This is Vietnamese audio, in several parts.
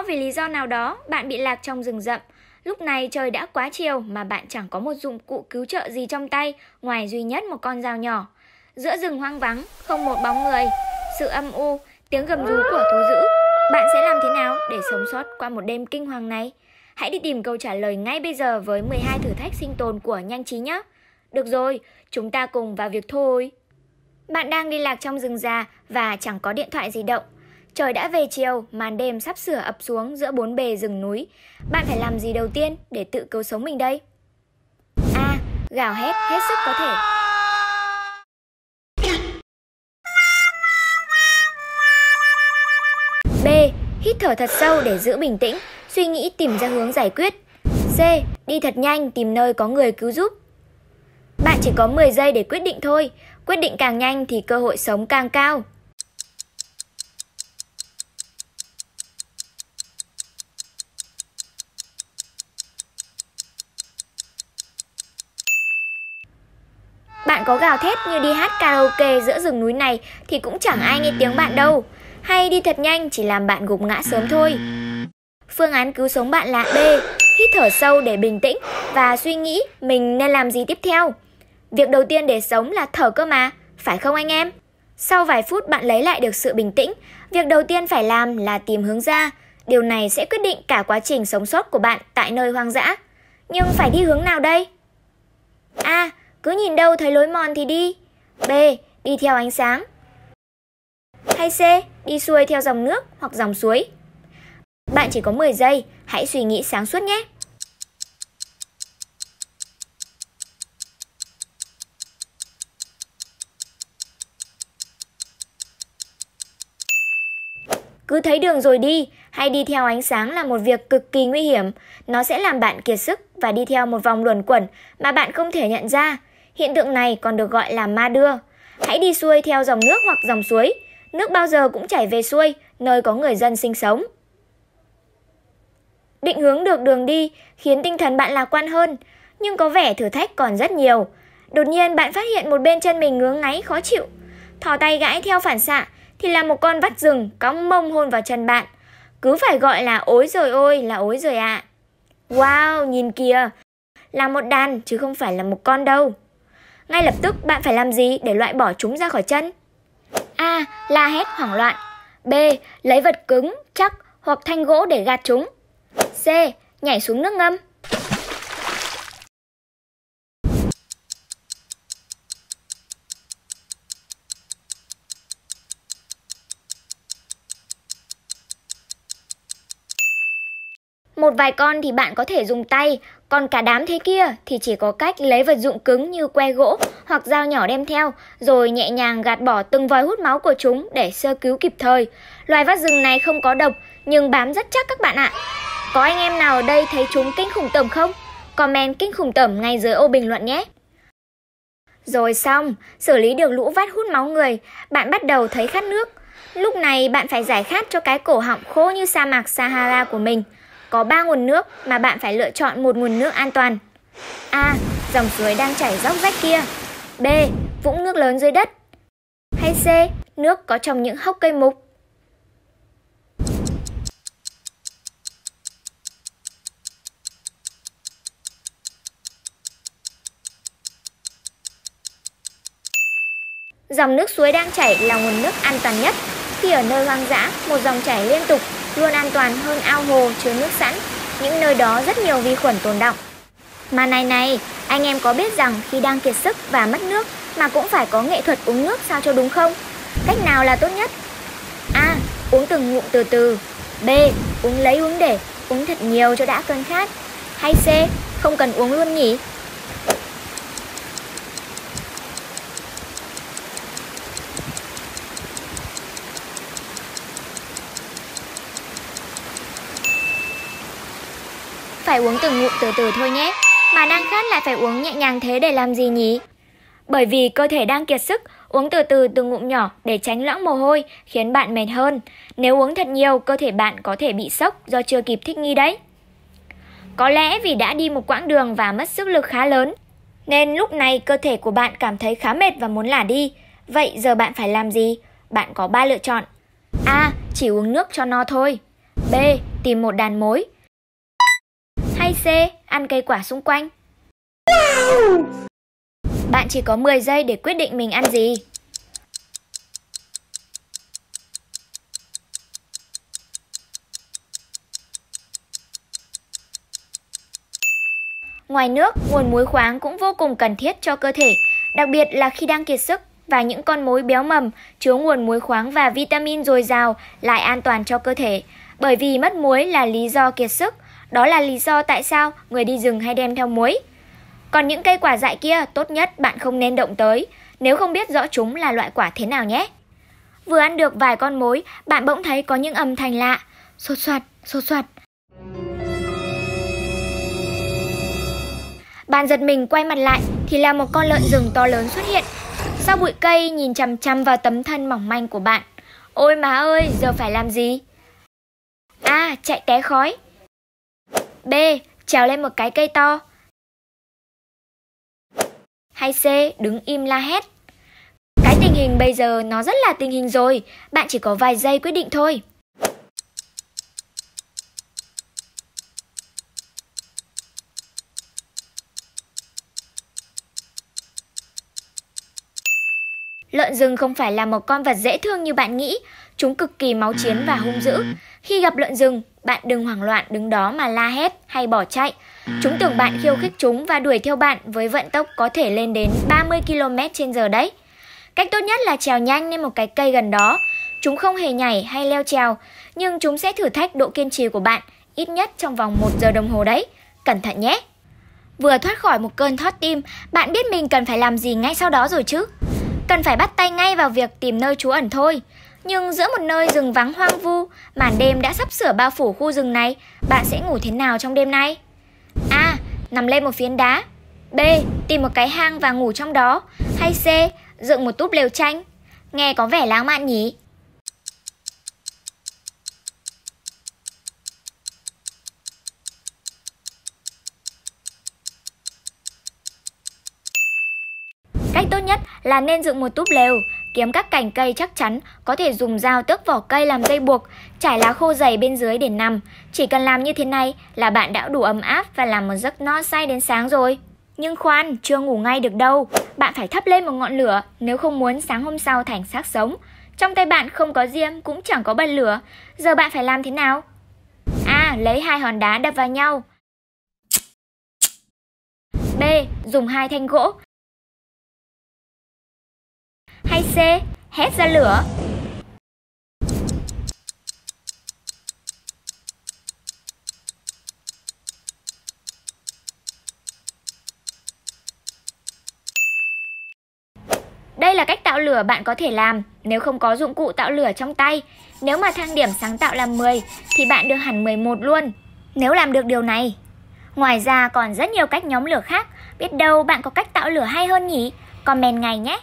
vì lý do nào đó, bạn bị lạc trong rừng rậm. Lúc này trời đã quá chiều mà bạn chẳng có một dụng cụ cứu trợ gì trong tay ngoài duy nhất một con dao nhỏ. Giữa rừng hoang vắng, không một bóng người, sự âm u, tiếng gầm rú của thú dữ. Bạn sẽ làm thế nào để sống sót qua một đêm kinh hoàng này? Hãy đi tìm câu trả lời ngay bây giờ với 12 thử thách sinh tồn của Nhanh Trí nhé. Được rồi, chúng ta cùng vào việc thôi. Bạn đang đi lạc trong rừng già và chẳng có điện thoại di động. Trời đã về chiều, màn đêm sắp sửa ập xuống giữa bốn bề rừng núi. Bạn phải làm gì đầu tiên để tự cứu sống mình đây? A. Gào hét hết sức có thể. B. Hít thở thật sâu để giữ bình tĩnh, suy nghĩ tìm ra hướng giải quyết. C. Đi thật nhanh tìm nơi có người cứu giúp. Bạn chỉ có 10 giây để quyết định thôi. Quyết định càng nhanh thì cơ hội sống càng cao. Bạn có gào thét như đi hát karaoke giữa rừng núi này thì cũng chẳng ai nghe tiếng bạn đâu. Hay đi thật nhanh chỉ làm bạn gục ngã sớm thôi. Phương án cứu sống bạn là B. Hít thở sâu để bình tĩnh và suy nghĩ mình nên làm gì tiếp theo. Việc đầu tiên để sống là thở cơ mà, phải không anh em? Sau vài phút bạn lấy lại được sự bình tĩnh, việc đầu tiên phải làm là tìm hướng ra. Điều này sẽ quyết định cả quá trình sống sót của bạn tại nơi hoang dã. Nhưng phải đi hướng nào đây? A. Cứ nhìn đâu thấy lối mòn thì đi. B. Đi theo ánh sáng. Hay C. Đi xuôi theo dòng nước hoặc dòng suối. Bạn chỉ có 10 giây, hãy suy nghĩ sáng suốt nhé. Cứ thấy đường rồi đi, hay đi theo ánh sáng là một việc cực kỳ nguy hiểm. Nó sẽ làm bạn kiệt sức và đi theo một vòng luẩn quẩn mà bạn không thể nhận ra. Hiện tượng này còn được gọi là ma đưa. Hãy đi xuôi theo dòng nước hoặc dòng suối. Nước bao giờ cũng chảy về xuôi, nơi có người dân sinh sống. Định hướng được đường đi khiến tinh thần bạn lạc quan hơn, nhưng có vẻ thử thách còn rất nhiều. Đột nhiên bạn phát hiện một bên chân mình ngứa ngáy khó chịu. Thò tay gãi theo phản xạ thì là một con vắt rừng cong mông hôn vào chân bạn. Cứ phải gọi là ối rồi ôi là ối rồi ạ. Wow, nhìn kìa, là một đàn chứ không phải là một con đâu. Ngay lập tức bạn phải làm gì để loại bỏ chúng ra khỏi chân? A. La hét hoảng loạn. B. Lấy vật cứng, chắc hoặc thanh gỗ để gạt chúng. C. Nhảy xuống nước ngâm. Một vài con thì bạn có thể dùng tay, còn cả đám thế kia thì chỉ có cách lấy vật dụng cứng như que gỗ hoặc dao nhỏ đem theo, rồi nhẹ nhàng gạt bỏ từng vòi hút máu của chúng để sơ cứu kịp thời. Loài vắt rừng này không có độc nhưng bám rất chắc các bạn ạ. Có anh em nào ở đây thấy chúng kinh khủng tởm không? Comment kinh khủng tởm ngay dưới ô bình luận nhé. Rồi xong, xử lý được lũ vắt hút máu người, bạn bắt đầu thấy khát nước. Lúc này bạn phải giải khát cho cái cổ họng khô như sa mạc Sahara của mình. Có 3 nguồn nước mà bạn phải lựa chọn một nguồn nước an toàn. A. Dòng suối đang chảy róc rách kia. B. Vũng nước lớn dưới đất. Hay C. Nước có trong những hốc cây mục. Dòng nước suối đang chảy là nguồn nước an toàn nhất. Khi ở nơi hoang dã, một dòng chảy liên tục luôn an toàn hơn ao hồ chứa nước sẵn. Những nơi đó rất nhiều vi khuẩn tồn đọng. Mà này, anh em có biết rằng khi đang kiệt sức và mất nước mà cũng phải có nghệ thuật uống nước sao cho đúng không? Cách nào là tốt nhất? A. Uống từng ngụm từ từ. B. Uống lấy uống để, uống thật nhiều cho đã cơn khát. Hay C. Không cần uống luôn nhỉ? Phải uống từng ngụm từ từ thôi nhé. Mà đang khát lại phải uống nhẹ nhàng thế để làm gì nhỉ? Bởi vì cơ thể đang kiệt sức, uống từ từ từng ngụm nhỏ để tránh loãng mồ hôi khiến bạn mệt hơn. Nếu uống thật nhiều, cơ thể bạn có thể bị sốc do chưa kịp thích nghi đấy. Có lẽ vì đã đi một quãng đường và mất sức lực khá lớn, nên lúc này cơ thể của bạn cảm thấy khá mệt và muốn lả đi. Vậy giờ bạn phải làm gì? Bạn có 3 lựa chọn. A. Chỉ uống nước cho no thôi. B. tìm một đàn mối. Hay C. Ăn cây quả xung quanh. Bạn chỉ có 10 giây để quyết định mình ăn gì. Ngoài nước, nguồn muối khoáng cũng vô cùng cần thiết cho cơ thể, đặc biệt là khi đang kiệt sức, và những con mối béo mầm chứa nguồn muối khoáng và vitamin dồi dào lại an toàn cho cơ thể. Bởi vì mất muối là lý do kiệt sức, đó là lý do tại sao người đi rừng hay đem theo muối. Còn những cây quả dại kia tốt nhất bạn không nên động tới, nếu không biết rõ chúng là loại quả thế nào nhé. Vừa ăn được vài con mối, bạn bỗng thấy có những âm thanh lạ, xột xoạt, xột xoạt. Bạn giật mình quay mặt lại thì là một con lợn rừng to lớn xuất hiện. Sau bụi cây nhìn chằm chằm vào tấm thân mỏng manh của bạn. Ôi má ơi, giờ phải làm gì? A. Chạy té khói. B. Trèo lên một cái cây to. Hay C. Đứng im la hét. Cái tình hình bây giờ nó rất là tình hình rồi, bạn chỉ có vài giây quyết định thôi. Lợn rừng không phải là một con vật dễ thương như bạn nghĩ, chúng cực kỳ máu chiến và hung dữ. Khi gặp lợn rừng, bạn đừng hoảng loạn đứng đó mà la hét hay bỏ chạy. Chúng tưởng bạn khiêu khích chúng và đuổi theo bạn với vận tốc có thể lên đến 30 km/h đấy. Cách tốt nhất là trèo nhanh lên một cái cây gần đó. Chúng không hề nhảy hay leo trèo, nhưng chúng sẽ thử thách độ kiên trì của bạn, ít nhất trong vòng 1 giờ đồng hồ đấy. Cẩn thận nhé! Vừa thoát khỏi một cơn thót tim, bạn biết mình cần phải làm gì ngay sau đó rồi chứ? Cần phải bắt tay ngay vào việc tìm nơi trú ẩn thôi. Nhưng giữa một nơi rừng vắng hoang vu, màn đêm đã sắp sửa bao phủ khu rừng này, bạn sẽ ngủ thế nào trong đêm nay? A. Nằm lên một phiến đá. B. Tìm một cái hang và ngủ trong đó. Hay C. Dựng một túp lều tranh. Nghe có vẻ lãng mạn nhỉ? Cách tốt nhất là nên dựng một túp lều, kiếm các cành cây chắc chắn, có thể dùng dao tước vỏ cây làm dây buộc, trải lá khô dày bên dưới để nằm. Chỉ cần làm như thế này là bạn đã đủ ấm áp và làm một giấc no say đến sáng rồi. Nhưng khoan, chưa ngủ ngay được đâu. Bạn phải thắp lên một ngọn lửa nếu không muốn sáng hôm sau thành xác sống. Trong tay bạn không có diêm cũng chẳng có bật lửa. Giờ bạn phải làm thế nào? A. Lấy 2 hòn đá đập vào nhau. B. Dùng 2 thanh gỗ. Hay C. Hét ra lửa. Đây là cách tạo lửa bạn có thể làm nếu không có dụng cụ tạo lửa trong tay. Nếu mà thang điểm sáng tạo là 10 thì bạn được hẳn 11 luôn nếu làm được điều này. Ngoài ra còn rất nhiều cách nhóm lửa khác. Biết đâu bạn có cách tạo lửa hay hơn nhỉ? Comment ngay nhé!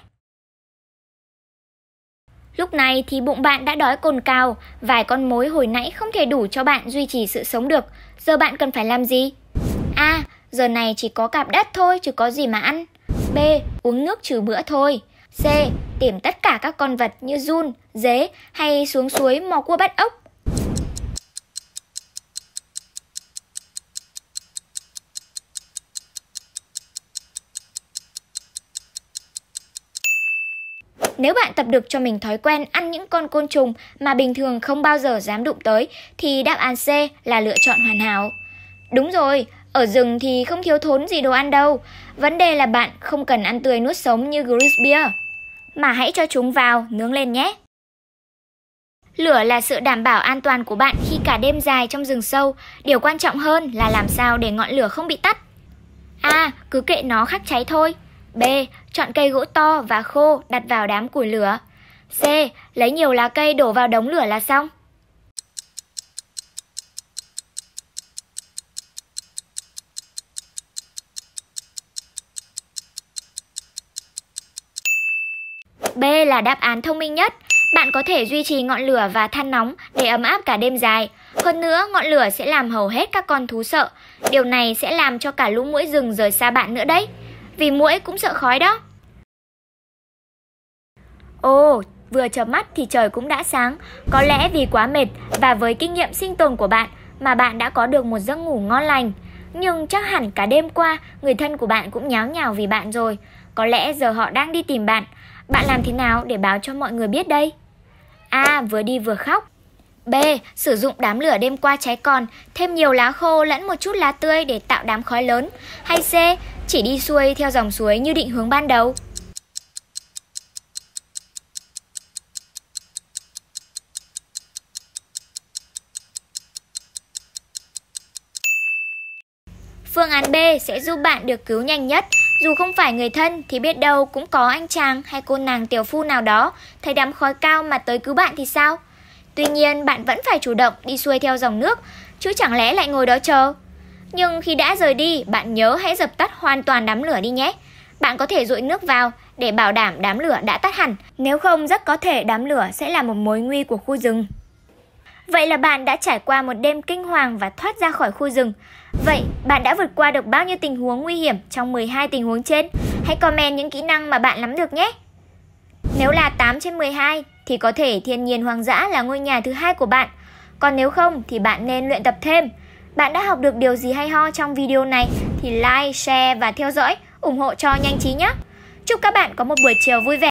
Lúc này thì bụng bạn đã đói cồn cào, vài con mối hồi nãy không thể đủ cho bạn duy trì sự sống được. Giờ bạn cần phải làm gì? A. Giờ này chỉ có cạp đất thôi chứ có gì mà ăn. B. Uống nước trừ bữa thôi. C. Tìm tất cả các con vật như giun, dế hay xuống suối mò cua bắt ốc. Nếu bạn tập được cho mình thói quen ăn những con côn trùng mà bình thường không bao giờ dám đụng tới thì đáp án C là lựa chọn hoàn hảo. Đúng rồi, ở rừng thì không thiếu thốn gì đồ ăn đâu. Vấn đề là bạn không cần ăn tươi nuốt sống như grizzly bear, mà hãy cho chúng vào nướng lên nhé. Lửa là sự đảm bảo an toàn của bạn khi cả đêm dài trong rừng sâu. Điều quan trọng hơn là làm sao để ngọn lửa không bị tắt. A. Cứ kệ nó khắc cháy thôi. B. Chọn cây gỗ to và khô đặt vào đám củi lửa. C. Lấy nhiều lá cây đổ vào đống lửa là xong. B là đáp án thông minh nhất. Bạn có thể duy trì ngọn lửa và than nóng để ấm áp cả đêm dài. Hơn nữa, ngọn lửa sẽ làm hầu hết các con thú sợ. Điều này sẽ làm cho cả lũ muỗi rừng rời xa bạn nữa đấy. Vì muỗi cũng sợ khói đó. Ồ, vừa chợp mắt thì trời cũng đã sáng. Có lẽ vì quá mệt và với kinh nghiệm sinh tồn của bạn, mà bạn đã có được một giấc ngủ ngon lành. Nhưng chắc hẳn cả đêm qua, người thân của bạn cũng nháo nhào vì bạn rồi. Có lẽ giờ họ đang đi tìm bạn. Bạn làm thế nào để báo cho mọi người biết đây? A. Vừa đi vừa khóc. B. Sử dụng đám lửa đêm qua cháy còn, thêm nhiều lá khô lẫn một chút lá tươi để tạo đám khói lớn. Hay C. Chỉ đi xuôi theo dòng suối như định hướng ban đầu. Phương án B sẽ giúp bạn được cứu nhanh nhất. Dù không phải người thân thì biết đâu cũng có anh chàng hay cô nàng tiểu phu nào đó thấy đám khói cao mà tới cứu bạn thì sao? Tuy nhiên bạn vẫn phải chủ động đi xuôi theo dòng nước, chứ chẳng lẽ lại ngồi đó chờ. Nhưng khi đã rời đi, bạn nhớ hãy dập tắt hoàn toàn đám lửa đi nhé. Bạn có thể dội nước vào để bảo đảm đám lửa đã tắt hẳn, nếu không rất có thể đám lửa sẽ là một mối nguy của khu rừng. Vậy là bạn đã trải qua một đêm kinh hoàng và thoát ra khỏi khu rừng. Vậy bạn đã vượt qua được bao nhiêu tình huống nguy hiểm trong 12 tình huống trên? Hãy comment những kỹ năng mà bạn nắm được nhé. Nếu là 8 trên 12 thì có thể thiên nhiên hoang dã là ngôi nhà thứ hai của bạn. Còn nếu không thì bạn nên luyện tập thêm. Bạn đã học được điều gì hay ho trong video này thì like, share và theo dõi, ủng hộ cho nhanh trí nhé. Chúc các bạn có một buổi chiều vui vẻ.